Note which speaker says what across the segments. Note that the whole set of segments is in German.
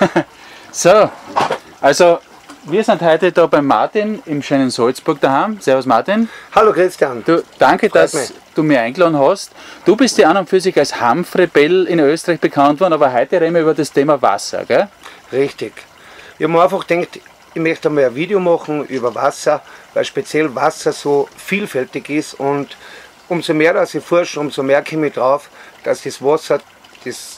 Speaker 1: So, also wir sind heute da beim Martin im schönen Salzburg daheim. Servus Martin.
Speaker 2: Hallo Christian.
Speaker 1: Du, danke, dass du mich eingeladen hast. Du bist ja an und für sich als Hanfrebell in Österreich bekannt worden, aber heute reden wir über das Thema Wasser, gell?
Speaker 2: Richtig. Ich habe mir einfach gedacht, ich möchte einmal ein Video machen über Wasser, weil speziell Wasser so vielfältig ist, und umso mehr dass ich forsche, umso mehr komme ich drauf, dass das Wasser das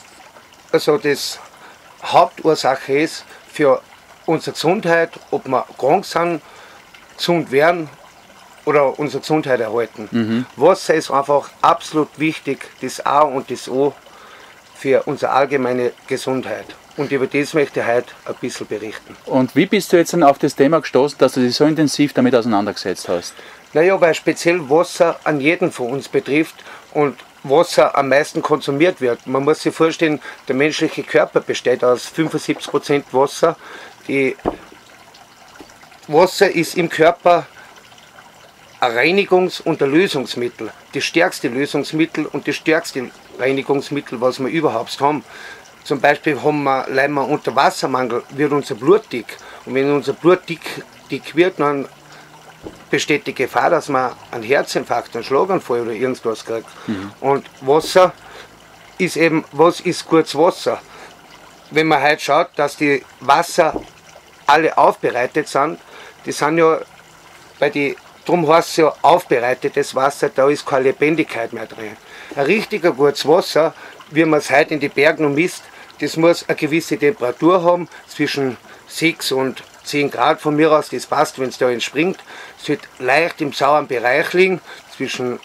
Speaker 2: Hauptursache ist für unsere Gesundheit, ob wir krank sind, gesund werden oder unsere Gesundheit erhalten. Wasser ist einfach absolut wichtig, das A und das O für unsere allgemeine Gesundheit. Und über das möchte ich heute ein bisschen berichten.
Speaker 1: Und wie bist du jetzt dann auf das Thema gestoßen, dass du dich so intensiv damit auseinandergesetzt hast?
Speaker 2: Naja, weil speziell Wasser an jeden von uns betrifft und Wasser am meisten konsumiert wird. Man muss sich vorstellen, der menschliche Körper besteht aus 75% Wasser. Wasser ist im Körper ein Reinigungs- und ein Lösungsmittel. Das stärkste Lösungsmittel und das stärkste Reinigungsmittel, was wir überhaupt haben. Zum Beispiel leiden wir unter Wassermangel, wird unser Blut dick. Und wenn unser Blut dick wird, dann besteht die Gefahr, dass man einen Herzinfarkt, einen Schlaganfall oder irgendwas kriegt. Und Wasser ist eben, was ist gutes Wasser? Wenn man heute schaut, dass die Wasser alle aufbereitet sind, die sind ja darum heißt es ja aufbereitetes Wasser, da ist keine Lebendigkeit mehr drin. Ein richtiger gutes Wasser, wie man es heute in die Bergen noch misst, das muss eine gewisse Temperatur haben, zwischen 6 und 10 Grad von mir aus, das passt, wenn es da entspringt. Es wird leicht im sauren Bereich liegen, zwischen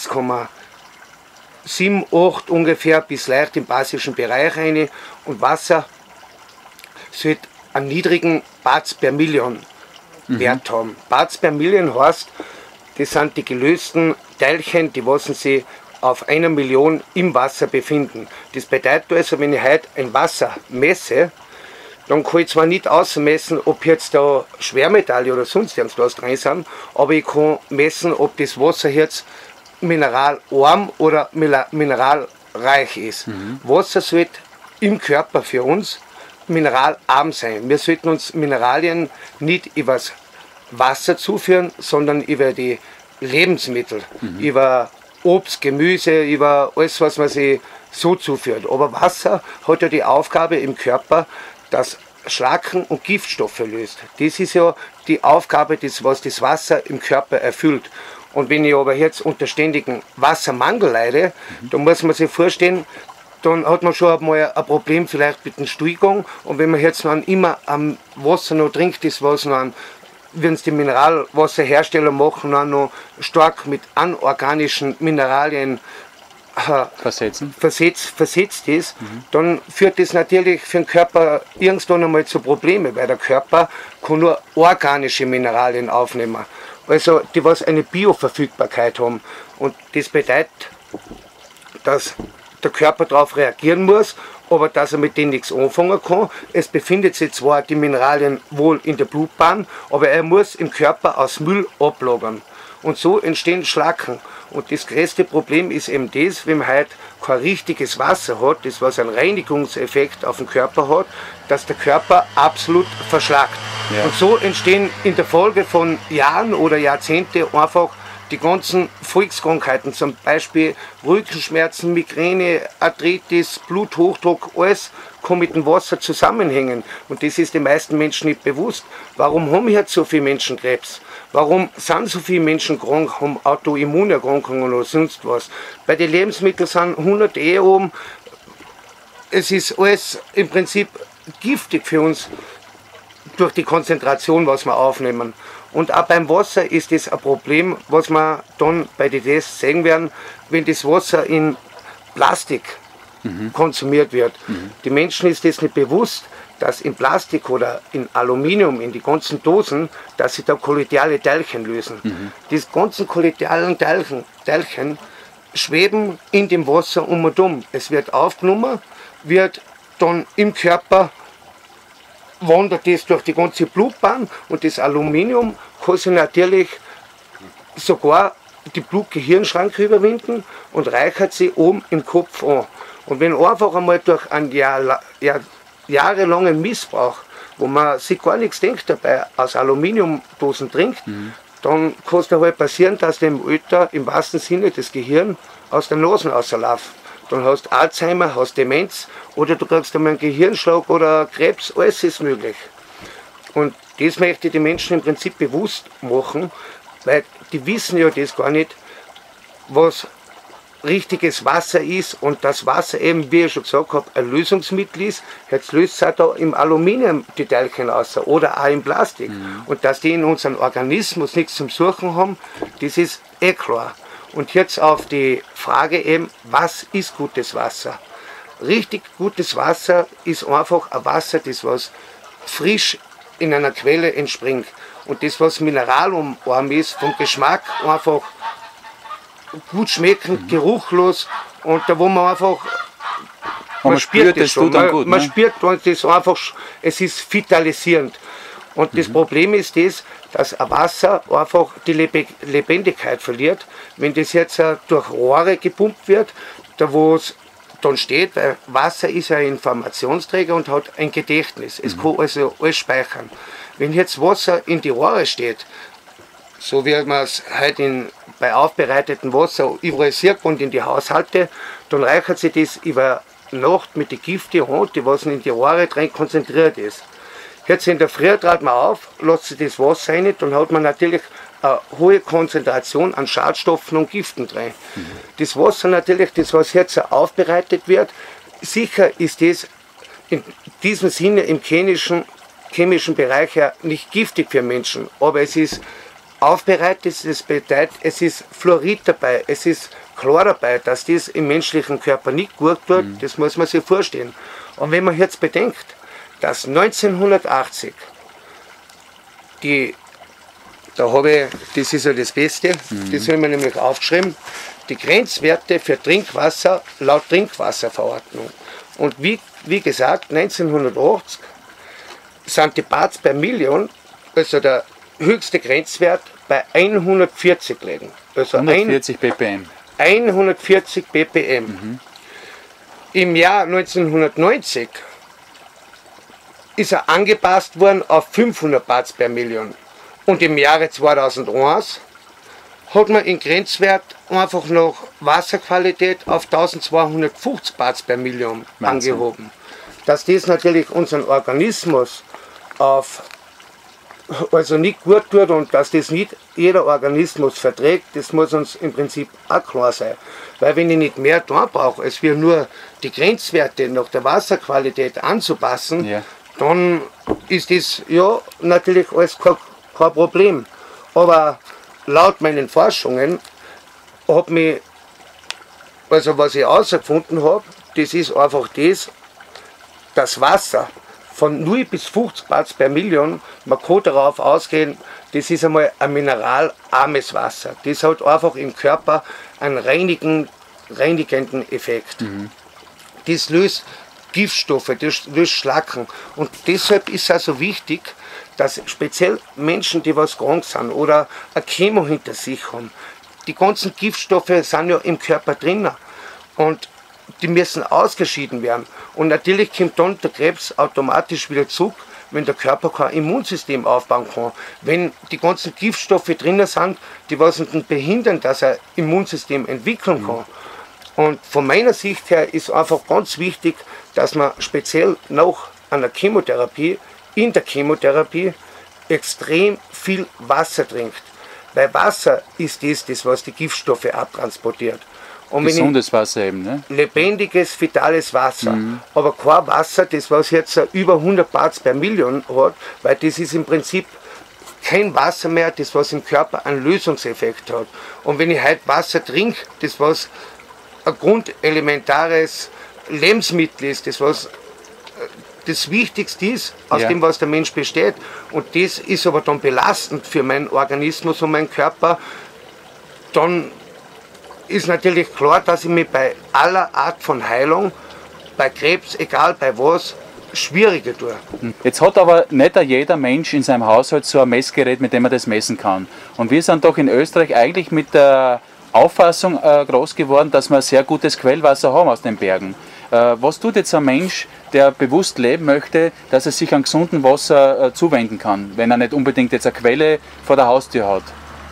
Speaker 2: 6,7, 8 ungefähr, bis leicht im basischen Bereich rein. Und Wasser sollte einen niedrigen Parts per Million Wert haben. Parts per Million heißt, das sind die gelösten Teilchen, die was sie auf 1 Million im Wasser befinden. Das bedeutet also, wenn ich heute ein Wasser messe, dann kann ich zwar nicht ausmessen, ob jetzt da Schwermetalle oder sonst irgendwas drin sind, aber ich kann messen, ob das Wasser jetzt mineralarm oder mineralreich ist. Wasser sollte im Körper für uns mineralarm sein. Wir sollten uns Mineralien nicht übers Wasser zuführen, sondern über die Lebensmittel, über Obst, Gemüse, über alles, was man sich so zuführt. Aber Wasser hat ja die Aufgabe im Körper, dass Schlacken und Giftstoffe löst. Das ist ja die Aufgabe, was das Wasser im Körper erfüllt. Und wenn ich aber jetzt unter ständigem Wassermangel leide, dann muss man sich vorstellen, dann hat man schon einmal ein Problem vielleicht mit dem Stuhlgang. Und wenn man jetzt dann immer am Wasser noch trinkt, das was dann, wenn es die Mineralwasserhersteller machen, dann noch stark mit anorganischen Mineralien versetzt ist, dann führt das natürlich für den Körper irgendwann einmal zu Problemen, weil der Körper kann nur organische Mineralien aufnehmen. Also die was eine Bioverfügbarkeit haben. Und das bedeutet, dass der Körper darauf reagieren muss, aber dass er mit denen nichts anfangen kann. Es befindet sich zwar die Mineralien wohl in der Blutbahn, aber er muss im Körper aus Müll ablagern. Und so entstehen Schlacken. Und das größte Problem ist eben das, wenn man halt kein richtiges Wasser hat, das was einen Reinigungseffekt auf den Körper hat, dass der Körper absolut verschlackt. Ja. Und so entstehen in der Folge von Jahren oder Jahrzehnten einfach die ganzen Volkskrankheiten, zum Beispiel Rückenschmerzen, Migräne, Arthritis, Bluthochdruck, alles kann mit dem Wasser zusammenhängen. Und das ist den meisten Menschen nicht bewusst. Warum haben jetzt so viele Menschen Krebs? Warum sind so viele Menschen krank, haben Autoimmunerkrankungen oder sonst was? Bei den Lebensmitteln sind 100 oben. Es ist alles im Prinzip giftig für uns durch die Konzentration, was wir aufnehmen. Und auch beim Wasser ist das ein Problem, was wir dann bei den Tests sehen werden, wenn das Wasser in Plastik konsumiert wird. Die Menschen ist das nicht bewusst, dass in Plastik oder in Aluminium, in die ganzen Dosen, dass sich da kolloidale Teilchen lösen. Die ganzen kolloidalen Teilchen schweben in dem Wasser um und um. Es wird aufgenommen, wird dann im Körper, wandert das durch die ganze Blutbahn, und das Aluminium kann sich natürlich sogar die Blut-Gehirn-Schranke überwinden und reichert sie oben im Kopf an. Und wenn einfach einmal durch ein jahrelangen Missbrauch, wo man sich gar nichts denkt dabei, aus Aluminiumdosen trinkt, dann kann es halt passieren, dass dem Alter im wahrsten Sinne das Gehirn aus der Nase rausläuft. Dann hast du Alzheimer, hast Demenz oder du kriegst einmal einen Gehirnschlag oder Krebs, alles ist möglich. Und das möchte ich den Menschen im Prinzip bewusst machen, weil die wissen ja das gar nicht, was richtiges Wasser ist und das Wasser eben, wie ich schon gesagt habe, ein Lösungsmittel ist. Jetzt löst es auch da im Aluminium die Teilchen aus oder auch im Plastik. Und dass die in unserem Organismus nichts zum Suchen haben, das ist eh klar. Und jetzt auf die Frage eben, was ist gutes Wasser? Richtig gutes Wasser ist einfach ein Wasser, das was frisch in einer Quelle entspringt. Und das, was mineralarm ist, vom Geschmack einfach gut schmeckend, geruchlos und da wo man einfach, man spürt es schon, man spürt das einfach, es ist vitalisierend. Und das Problem ist das, dass ein Wasser einfach die Lebendigkeit verliert, wenn das jetzt durch Rohre gepumpt wird, da wo es dann steht, weil Wasser ist ein Informationsträger und hat ein Gedächtnis, es kann also alles speichern. Wenn jetzt Wasser in die Rohre steht, so wie man es heute bei aufbereitetem Wasser überall sieht und in die Haushalte, dann reichert sich das über Nacht mit den Giften an, die was in die Rohre drin konzentriert ist. Jetzt in der Früh trat man auf, lässt sich das Wasser rein, dann hat man natürlich eine hohe Konzentration an Schadstoffen und Giften drin. Das Wasser natürlich, das was jetzt aufbereitet wird, sicher ist das in diesem Sinne im chemischen Bereich ja nicht giftig für Menschen, aber es ist aufbereitet, das bedeutet, es ist Fluorid dabei, es ist Chlor dabei, dass das im menschlichen Körper nicht gut tut, das muss man sich vorstellen. Und wenn man jetzt bedenkt, dass 1980 da habe ich, das ist ja das Beste, das habe ich mir nämlich aufgeschrieben, die Grenzwerte für Trinkwasser laut Trinkwasserverordnung. Und wie gesagt, 1980 sind die Parts per Million, also der höchste Grenzwert, bei 140 liegen. Also
Speaker 1: 140 ppm.
Speaker 2: 140 ppm. Im Jahr 1990 ist er angepasst worden auf 500 Parts per Million. Und im Jahre 2001 hat man den Grenzwert einfach nach Wasserqualität auf 1250 Parts per Million angehoben. Dass das natürlich unseren Organismus also nicht gut tut und dass das nicht jeder Organismus verträgt, das muss uns im Prinzip auch klar sein. Weil wenn ich nicht mehr da brauche, als wir nur die Grenzwerte nach der Wasserqualität anzupassen, dann ist das ja natürlich alles kein Problem. Aber laut meinen Forschungen hat mich, also was ich herausgefunden habe, das ist einfach das Wasser von 0 bis 50 Parts per Million, man kann darauf ausgehen, das ist einmal ein mineralarmes Wasser. Das hat einfach im Körper einen reinigenden Effekt. Das löst Giftstoffe, das löst Schlacken. Und deshalb ist es also wichtig, dass speziell Menschen, die was krank sind oder eine Chemo hinter sich haben, die ganzen Giftstoffe sind ja im Körper drin. Und die müssen ausgeschieden werden. Und natürlich kommt dann der Krebs automatisch wieder zurück, wenn der Körper kein Immunsystem aufbauen kann. Wenn die ganzen Giftstoffe drin sind, die was ihn behindern, dass er Immunsystem entwickeln kann. Und von meiner Sicht her ist einfach ganz wichtig, dass man speziell nach einer Chemotherapie, in der Chemotherapie, extrem viel Wasser trinkt. Weil Wasser ist das was die Giftstoffe abtransportiert. Und
Speaker 1: gesundes Wasser eben, ne?
Speaker 2: Lebendiges, vitales Wasser. Aber kein Wasser, das was jetzt über 100 Parts per Million hat, weil das ist im Prinzip kein Wasser mehr, das was im Körper einen Lösungseffekt hat. Und wenn ich heute Wasser trinke, das was ein grundelementares Lebensmittel ist, das was das Wichtigste ist, aus dem was der Mensch besteht. Und das ist aber dann belastend für meinen Organismus und meinen Körper, dann ist natürlich klar, dass ich mich bei aller Art von Heilung, bei Krebs, egal bei was, schwieriger tue.
Speaker 1: Jetzt hat aber nicht jeder Mensch in seinem Haushalt so ein Messgerät, mit dem er das messen kann. Und wir sind doch in Österreich eigentlich mit der Auffassung groß geworden, dass wir sehr gutes Quellwasser haben aus den Bergen. Was tut jetzt ein Mensch, der bewusst leben möchte, dass er sich an gesundem Wasser zuwenden kann, wenn er nicht unbedingt jetzt eine Quelle vor der Haustür hat?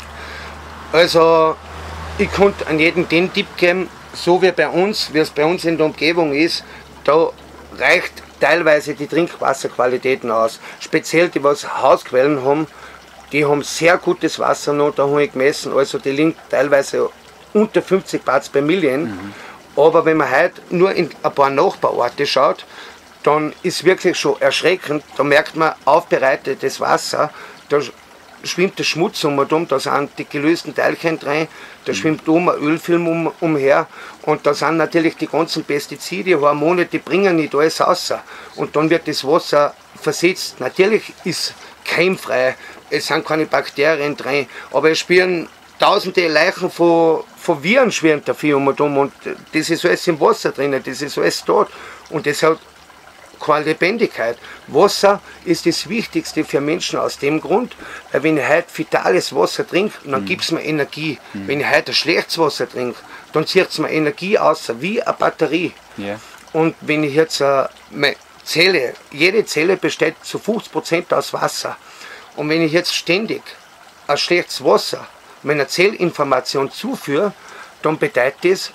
Speaker 2: Also ich konnte an jeden den Tipp geben, so wie es bei uns in der Umgebung ist, da reicht teilweise die Trinkwasserqualitäten aus. Speziell die, was Hausquellen haben, die haben sehr gutes Wasser noch, da habe ich gemessen, also die liegen teilweise unter 50 Parts per Million. Aber wenn man heute nur in ein paar Nachbarorte schaut, dann ist wirklich schon erschreckend, da merkt man aufbereitetes Wasser, da schwimmt der Schmutz da sind die gelösten Teilchen drin, da schwimmt oben ein Ölfilm umher und da sind natürlich die ganzen Pestizide, Hormone, die bringen nicht alles raus. Und dann wird das Wasser versetzt. Natürlich ist keimfrei, es sind keine Bakterien drin, aber es schwirren tausende Leichen von Viren schwirren dafür und das ist alles im Wasser drin, das ist alles dort und das hat keine Lebendigkeit. Wasser ist das Wichtigste für Menschen aus dem Grund, weil wenn ich heute vitales Wasser trinke, dann gibt es mir Energie. Wenn ich heute schlechtes Wasser trinke, dann zieht es mir Energie aus, wie eine Batterie.
Speaker 1: Ja.
Speaker 2: Und wenn ich jetzt meine Zelle, jede Zelle besteht zu 50% aus Wasser. Und wenn ich jetzt ständig ein schlechtes Wasser meiner Zellinformation zuführe, dann bedeutet das,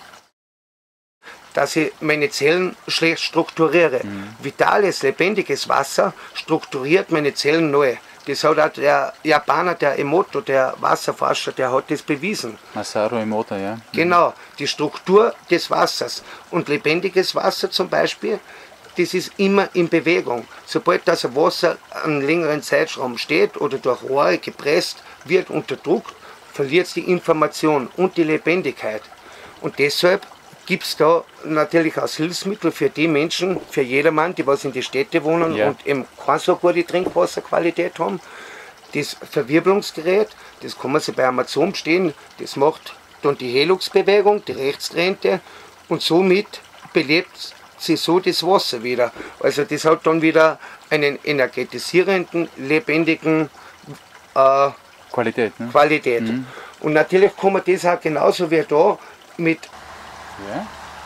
Speaker 2: dass ich meine Zellen schlecht strukturiere. Vitales, lebendiges Wasser strukturiert meine Zellen neu. Das hat auch der Japaner, der Emoto, der Wasserforscher, der hat das bewiesen.
Speaker 1: Masaru Emoto, ja.
Speaker 2: Genau, die Struktur des Wassers. Und lebendiges Wasser zum Beispiel, das ist immer in Bewegung. Sobald das Wasser einen längeren Zeitraum steht oder durch Rohre gepresst wird unter Druck, verliert es die Information und die Lebendigkeit. Und deshalb gibt es da natürlich als Hilfsmittel für die Menschen, für jedermann, die was in die Städte wohnen und eben keine so gute Trinkwasserqualität haben, das Verwirbelungsgerät, das kann man sich bei Amazon bestellen, das macht dann die Helix-Bewegung, die rechtsdrehende und somit belebt sie so das Wasser wieder. Also das hat dann wieder einen energetisierenden, lebendigen
Speaker 1: Qualität. Ne?
Speaker 2: Qualität. Und natürlich kann man das auch genauso wie da mit.
Speaker 1: Ja.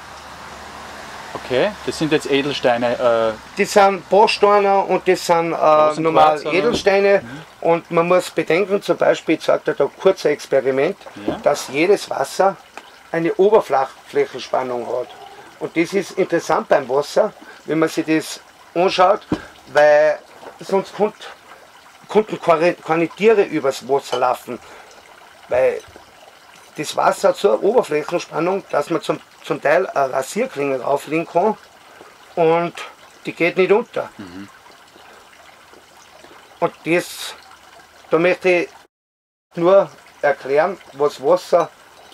Speaker 1: Okay, das sind jetzt Edelsteine.
Speaker 2: Das sind Bausteine und das sind normal Edelsteine. Und man muss bedenken, zum Beispiel, ich zeige dir da ein kurzes Experiment, dass jedes Wasser eine Oberflächenspannung hat. Und das ist interessant beim Wasser, wenn man sich das anschaut, weil sonst konnten keine Tiere übers Wasser laufen. Weil das Wasser hat so eine Oberflächenspannung, dass man zum Teil eine Rasierklinge drauflegen kann und die geht nicht unter. Und da möchte ich nur erklären, was Wasser,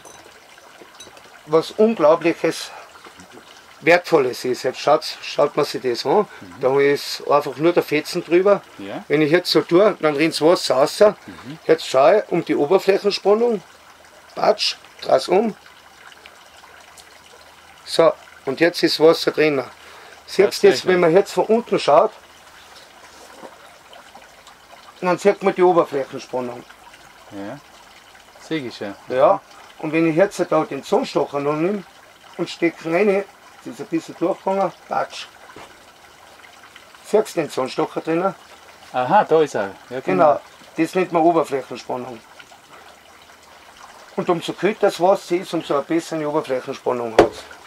Speaker 2: was Unglaubliches, Wertvolles ist. Jetzt schaut man sich das an, da ist einfach nur der Fetzen drüber.
Speaker 1: Ja.
Speaker 2: Wenn ich jetzt so tue, dann rinnt das Wasser raus. Jetzt schaue ich um die Oberflächenspannung, patsch, draus um. So, und jetzt ist Wasser drin. Siehst du jetzt, wenn man jetzt von unten schaut, dann sieht man die Oberflächenspannung.
Speaker 1: Ja, sehe ich schon.
Speaker 2: Ja, und wenn ich jetzt da den Zahnstocher noch nehme und stecke rein, das ist ein bisschen durchgegangen, patsch. Siehst du den Zahnstocher drin?
Speaker 1: Aha, da ist er. Ja,
Speaker 2: Genau, das nennt man Oberflächenspannung. Und umso kälter das Wasser ist, umso eine bessere Oberflächenspannung hat es.